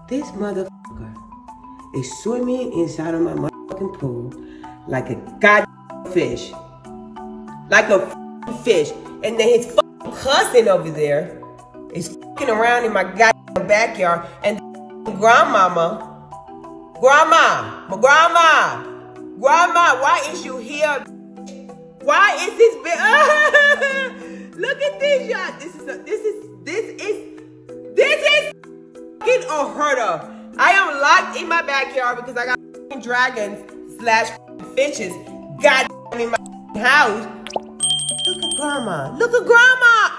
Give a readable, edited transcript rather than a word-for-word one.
This motherfucker is swimming inside of my motherfucking pool like a goddamn fish. Like a fish. And then his fucking cousin over there is fucking around in my goddamn backyard. And grandma, why is you here? Why is this big? Look at this, y'all. This is fucking unheard of. I am locked in my backyard because I got dragons / fishes goddamn in my house. Look at grandma.